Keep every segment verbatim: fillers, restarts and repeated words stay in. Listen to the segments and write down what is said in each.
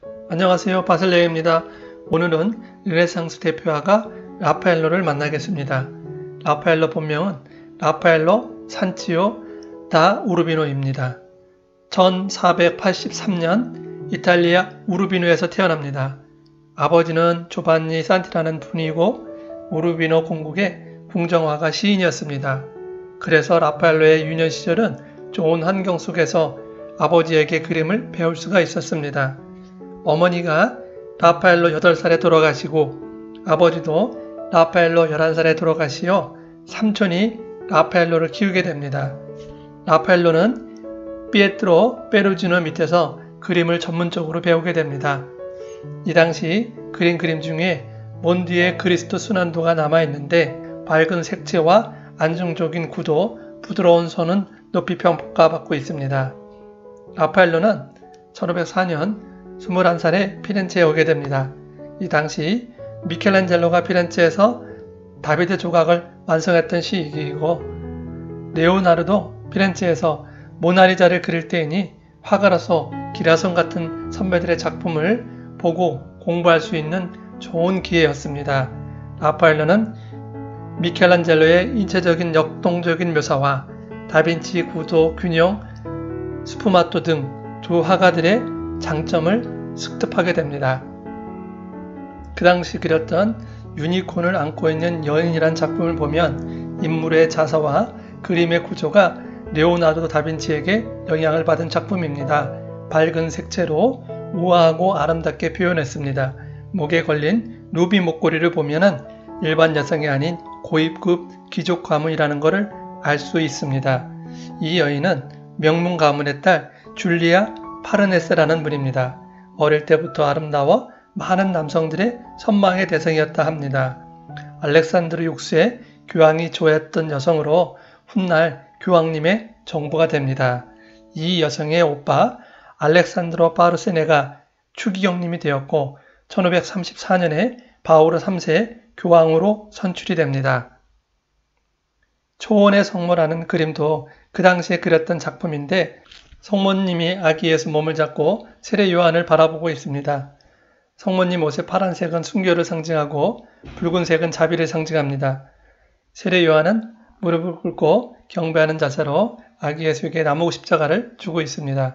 안녕하세요, 바슬레이입니다. 오늘은 르네상스 대표화가 라파엘로를 만나겠습니다. 라파엘로 본명은 라파엘로 산치오 다 우르비노입니다. 천사백팔십삼 년 이탈리아 우르비노에서 태어납니다. 아버지는 조반니 산티라는 분이고 우르비노 공국의 궁정화가 시인이었습니다. 그래서 라파엘로의 유년 시절은 좋은 환경 속에서 아버지에게 그림을 배울 수가 있었습니다. 어머니가 라파엘로 여덟 살에 돌아가시고 아버지도 라파엘로 열한 살에 돌아가시어 삼촌이 라파엘로를 키우게 됩니다. 라파엘로는 피에트로 페루지노 밑에서 그림을 전문적으로 배우게 됩니다. 이 당시 그린 그림 중에 몬디의 그리스도 순환도가 남아있는데 밝은 색채와 안정적인 구도, 부드러운 선은 높이 평가받고 있습니다. 라파엘로는 천오백사 년 스물한 살에 피렌체에 오게 됩니다. 이 당시 미켈란젤로가 피렌체에서 다비드 조각을 완성했던 시기이고 레오나르도 피렌체에서 모나리자를 그릴 때이니 화가로서 기라손 같은 선배들의 작품을 보고 공부할 수 있는 좋은 기회였습니다. 라파엘로는 미켈란젤로의 인체적인 역동적인 묘사와 다빈치 구도, 균형, 스푸마토 등 두 화가들의 장점을 습득하게 됩니다. 그 당시 그렸던 유니콘을 안고 있는 여인이란 작품을 보면 인물의 자사와 그림의 구조가 레오나르도 다빈치에게 영향을 받은 작품입니다. 밝은 색채로 우아하고 아름답게 표현했습니다. 목에 걸린 루비 목걸이를 보면은 일반 여성이 아닌 고위급 귀족 가문이라는 것을 알 수 있습니다. 이 여인은 명문 가문의 딸 줄리아 파르네스라는 분입니다. 어릴 때부터 아름다워 많은 남성들의 선망의 대상이었다 합니다. 알렉산드르 육 세 교황이 좋아했던 여성으로 훗날 교황님의 정부가 됩니다. 이 여성의 오빠 알렉산드로 파르세네가 추기경님이 되었고 천오백삼십사 년에 바오르 삼 세 교황으로 선출이 됩니다. 초원의 성모라는 그림도 그 당시에 그렸던 작품인데 성모님이 아기 예수 몸을 잡고 세례 요한을 바라보고 있습니다. 성모님 옷의 파란색은 순교를 상징하고 붉은색은 자비를 상징합니다. 세례 요한은 무릎을 꿇고 경배하는 자세로 아기 예수에게 나무 십자가를 주고 있습니다.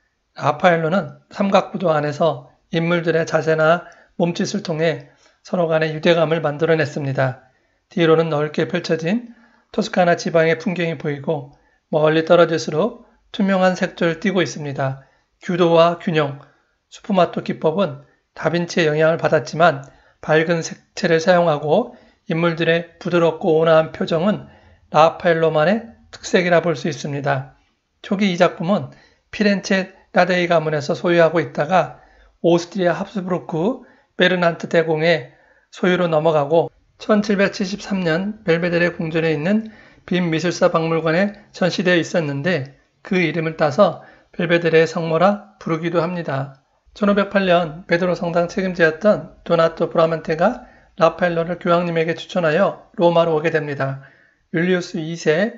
라파엘로는 삼각구도 안에서 인물들의 자세나 몸짓을 통해 서로 간의 유대감을 만들어냈습니다. 뒤로는 넓게 펼쳐진 토스카나 지방의 풍경이 보이고 멀리 떨어질수록 투명한 색조를 띠고 있습니다. 규도와 균형, 스푸마토 기법은 다빈치의 영향을 받았지만 밝은 색채를 사용하고 인물들의 부드럽고 온화한 표정은 라파엘로만의 특색이라 볼 수 있습니다. 초기 이 작품은 피렌체 라데이 가문에서 소유하고 있다가 오스트리아 합스부르크 베르난트 대공의 소유로 넘어가고 천칠백칠십삼 년 벨베데레 궁전에 있는 빈미술사 박물관에 전시되어 있었는데 그 이름을 따서 벨베데레 성모라 부르기도 합니다. 천오백팔 년 베드로 성당 책임자였던 도나토 브라만테가 라파엘로를 교황님에게 추천하여 로마로 오게 됩니다. 율리우스 이 세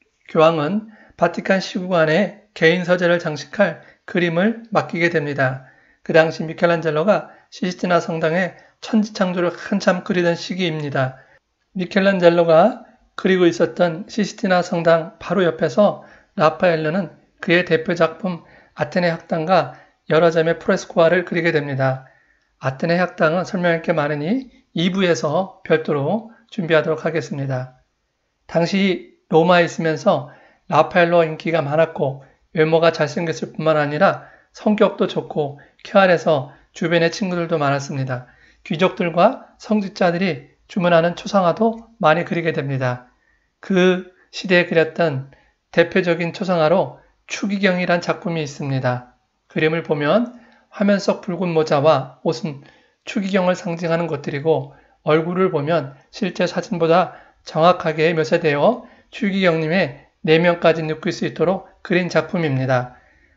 교황은 바티칸 시구관에 개인 서재를 장식할 그림을 맡기게 됩니다. 그 당시 미켈란젤로가 시스티나 성당에 천지창조를 한참 그리던 시기입니다. 미켈란젤로가 그리고 있었던 시스티나 성당 바로 옆에서 라파엘로는 그의 대표 작품 아테네 학당과 여러 점의 프레스코화를 그리게 됩니다. 아테네 학당은 설명할 게 많으니 이 부에서 별도로 준비하도록 하겠습니다. 당시 로마에 있으면서 라파엘로 인기가 많았고 외모가 잘생겼을 뿐만 아니라 성격도 좋고 쾌활해서 주변에 친구들도 많았습니다. 귀족들과 성직자들이 주문하는 초상화도 많이 그리게 됩니다. 그 시대에 그렸던 대표적인 초상화로 추기경이란 작품이 있습니다. 그림을 보면 화면 속 붉은 모자와 옷은 추기경을 상징하는 것들이고 얼굴을 보면 실제 사진보다 정확하게 묘사되어 추기경님의 내면까지 느낄 수 있도록 그린 작품입니다.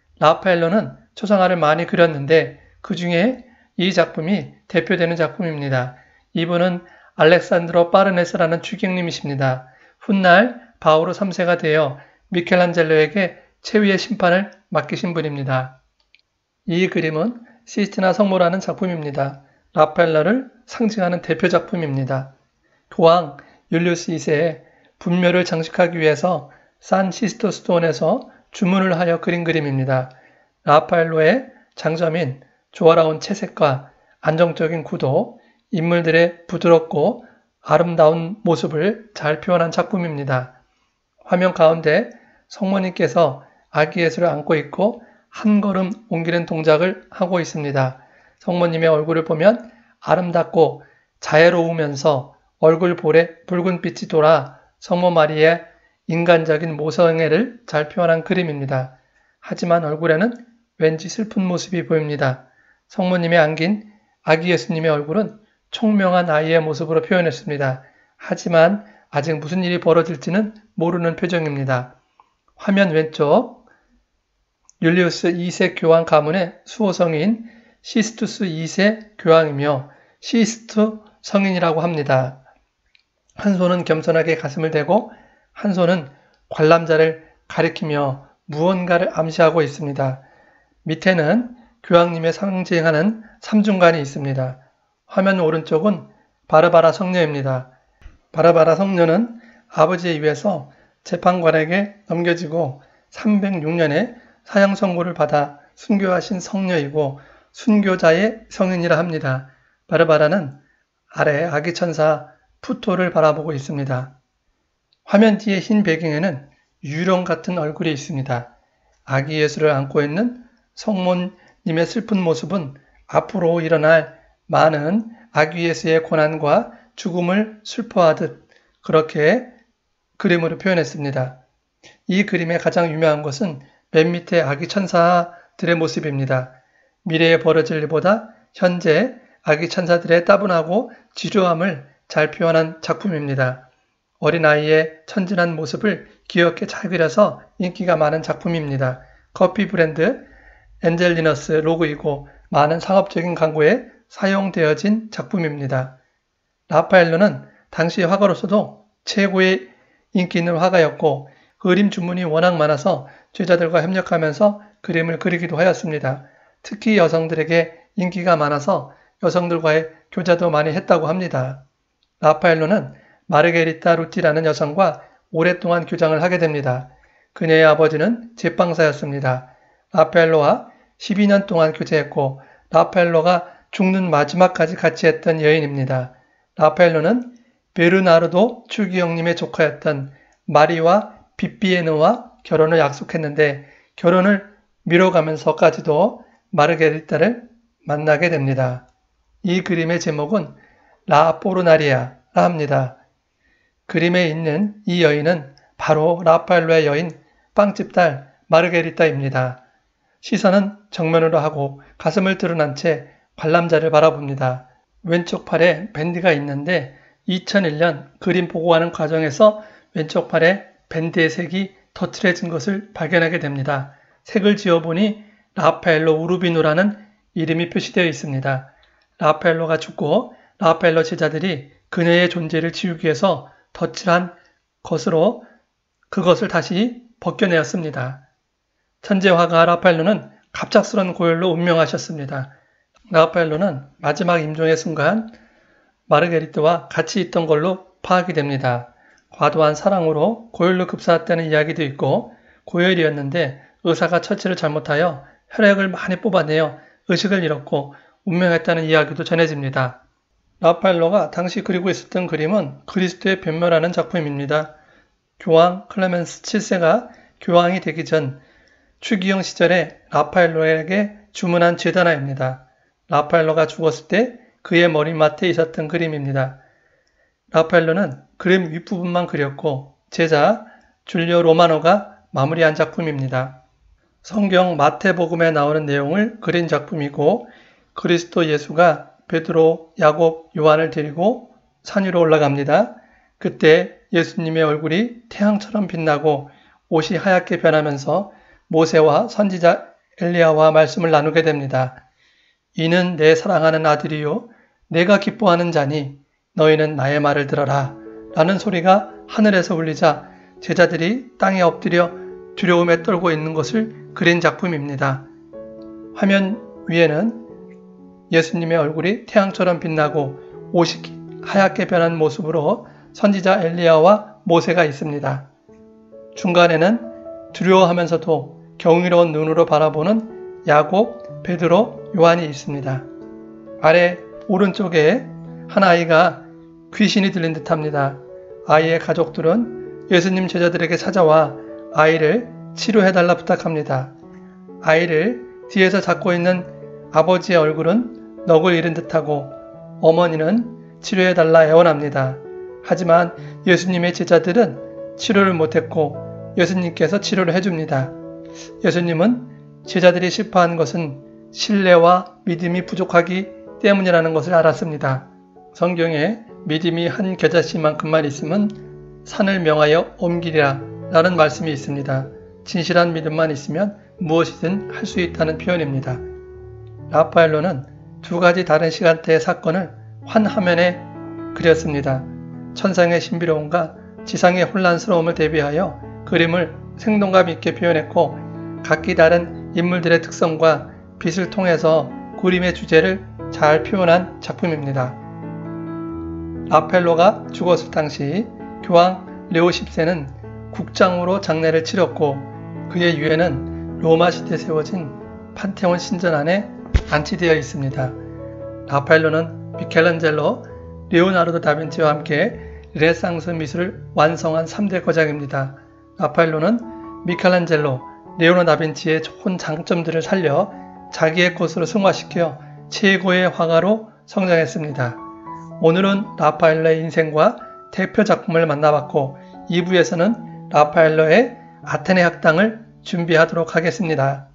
라파엘로는 초상화를 많이 그렸는데 그 중에 이 작품이 대표되는 작품입니다. 이분은 알렉산드로 파르네스라는 추기경님이십니다. 훗날 바오르 삼 세가 되어 미켈란젤로에게 최후의 심판을 맡기신 분입니다. 이 그림은 시스티나 성모라는 작품입니다. 라파엘러를 상징하는 대표 작품입니다. 교황 율리우스 이 세의 분묘를 장식하기 위해서 산 시스토 스톤에서 주문을 하여 그린 그림입니다. 라파엘로의 장점인 조화로운 채색과 안정적인 구도, 인물들의 부드럽고 아름다운 모습을 잘 표현한 작품입니다. 화면 가운데 성모님께서 아기 예수를 안고 있고 한 걸음 옮기는 동작을 하고 있습니다. 성모님의 얼굴을 보면 아름답고 자애로우면서 얼굴 볼에 붉은빛이 돌아 성모 마리의 인간적인 모성애를 잘 표현한 그림입니다. 하지만 얼굴에는 왠지 슬픈 모습이 보입니다. 성모님의 안긴 아기 예수님의 얼굴은 총명한 아이의 모습으로 표현했습니다. 하지만 아직 무슨 일이 벌어질지는 모르는 표정입니다. 화면 왼쪽 율리우스 이 세 교황 가문의 수호성인 시스투스 이 세 교황이며 시스투 성인이라고 합니다. 한 손은 겸손하게 가슴을 대고 한 손은 관람자를 가리키며 무언가를 암시하고 있습니다. 밑에는 교황님의 상징하는 삼중간이 있습니다. 화면 오른쪽은 바르바라 성녀입니다. 바르바라 성녀는 아버지에 의해서 재판관에게 넘겨지고 삼백육 년에 사형 선고를 받아 순교하신 성녀이고 순교자의 성인이라 합니다. 바르바라는 아래 아기 천사 푸토를 바라보고 있습니다. 화면 뒤에 흰 배경에는 유령 같은 얼굴이 있습니다. 아기 예수를 안고 있는 성모님의 슬픈 모습은 앞으로 일어날 많은 아기 예수의 고난과 죽음을 슬퍼하듯 그렇게 그림으로 표현했습니다. 이 그림의 가장 유명한 것은 맨 밑에 아기 천사들의 모습입니다. 미래에 벌어질 일보다 현재 아기 천사들의 따분하고 지루함을 잘 표현한 작품입니다. 어린아이의 천진한 모습을 귀엽게 잘 그려서 인기가 많은 작품입니다. 커피 브랜드 엔젤리너스 로고이고 많은 상업적인 광고에 사용되어진 작품입니다. 라파엘로는 당시 화가로서도 최고의 인기 있는 화가였고 그림 주문이 워낙 많아서 제자들과 협력하면서 그림을 그리기도 하였습니다. 특히 여성들에게 인기가 많아서 여성들과의 교제도 많이 했다고 합니다. 라파엘로는 마르게리타 루티라는 여성과 오랫동안 교장을 하게 됩니다. 그녀의 아버지는 제빵사였습니다. 라파엘로와 십이 년 동안 교제했고 라파엘로가 죽는 마지막까지 같이 했던 여인입니다. 라파엘로는 베르나르도 추기경님의 조카였던 마리와 비비에노와 결혼을 약속했는데 결혼을 미뤄가면서까지도 마르게리타를 만나게 됩니다. 이 그림의 제목은 라 포르나리아라 합니다. 그림에 있는 이 여인은 바로 라파엘로의 여인 빵집 딸 마르게리타입니다. 시선은 정면으로 하고 가슴을 드러난 채 관람자를 바라봅니다. 왼쪽 팔에 밴드가 있는데 이천일 년 그림 보고하는 과정에서 왼쪽 팔에 밴드의 색이 더칠해진 것을 발견하게 됩니다. 색을 지어보니 라파엘로 우르비노라는 이름이 표시되어 있습니다. 라파엘로가 죽고 라파엘로 제자들이 그녀의 존재를 지우기 위해서 덧칠한 것으로 그것을 다시 벗겨내었습니다. 천재 화가 라파엘로는 갑작스런 고열로 운명하셨습니다. 라파엘로는 마지막 임종의 순간 마르게리타와 같이 있던 걸로 파악이 됩니다. 과도한 사랑으로 고열로 급사했다는 이야기도 있고 고열이었는데 의사가 처치를 잘못하여 혈액을 많이 뽑아내어 의식을 잃었고 운명했다는 이야기도 전해집니다. 라파엘로가 당시 그리고 있었던 그림은 그리스도의 변묘라는 작품입니다. 교황 클레멘스 칠 세가 교황이 되기 전 추기경 시절에 라파엘로에게 주문한 제단화입니다. 라파엘로가 죽었을 때 그의 머리맡에 있었던 그림입니다. 라파엘로는 그림 윗부분만 그렸고 제자 줄리오 로마노가 마무리한 작품입니다. 성경 마태복음에 나오는 내용을 그린 작품이고 그리스도 예수가 베드로, 야곱, 요한을 데리고 산 위로 올라갑니다. 그때 예수님의 얼굴이 태양처럼 빛나고 옷이 하얗게 변하면서 모세와 선지자 엘리야와 말씀을 나누게 됩니다. 이는 내 사랑하는 아들이요 내가 기뻐하는 자니 너희는 나의 말을 들어라 라는 소리가 하늘에서 울리자 제자들이 땅에 엎드려 두려움에 떨고 있는 것을 그린 작품입니다. 화면 위에는 예수님의 얼굴이 태양처럼 빛나고 옷이 하얗게 변한 모습으로 선지자 엘리야와 모세가 있습니다. 중간에는 두려워하면서도 경이로운 눈으로 바라보는 야곱, 베드로, 요한이 있습니다. 아래 오른쪽에 한 아이가 귀신이 들린 듯합니다. 아이의 가족들은 예수님 제자들에게 찾아와 아이를 치료해달라 부탁합니다. 아이를 뒤에서 잡고 있는 아버지의 얼굴은 넋을 잃은 듯하고 어머니는 치료해달라 애원합니다. 하지만 예수님의 제자들은 치료를 못했고 예수님께서 치료를 해줍니다. 예수님은 제자들이 실패한 것은 신뢰와 믿음이 부족하기 때문이라는 것을 알았습니다. 성경에 믿음이 한 겨자씨만큼만 있으면 산을 명하여 옮기리라 라는 말씀이 있습니다. 진실한 믿음만 있으면 무엇이든 할 수 있다는 표현입니다. 라파엘로는 두 가지 다른 시간대의 사건을 한 화면에 그렸습니다. 천상의 신비로움과 지상의 혼란스러움을 대비하여 그림을 생동감 있게 표현했고 각기 다른 인물들의 특성과 빛을 통해서 그림의 주제를 잘 표현한 작품입니다. 라파엘로가 죽었을 당시 교황 레오 십 세는 국장으로 장례를 치렀고 그의 유해는 로마 시대에 세워진 판테온 신전 안에 안치되어 있습니다. 라파엘로는 미켈란젤로, 레오나르도 다빈치와 함께 르네상스 미술을 완성한 삼 대 거장입니다. 라파엘로는 미켈란젤로, 레오나르도 다빈치의 좋은 장점들을 살려 자기의 것으로 승화시켜 최고의 화가로 성장했습니다. 오늘은 라파엘로의 인생과 대표 작품을 만나봤고 이 부에서는 라파엘로의 아테네 학당을 준비하도록 하겠습니다.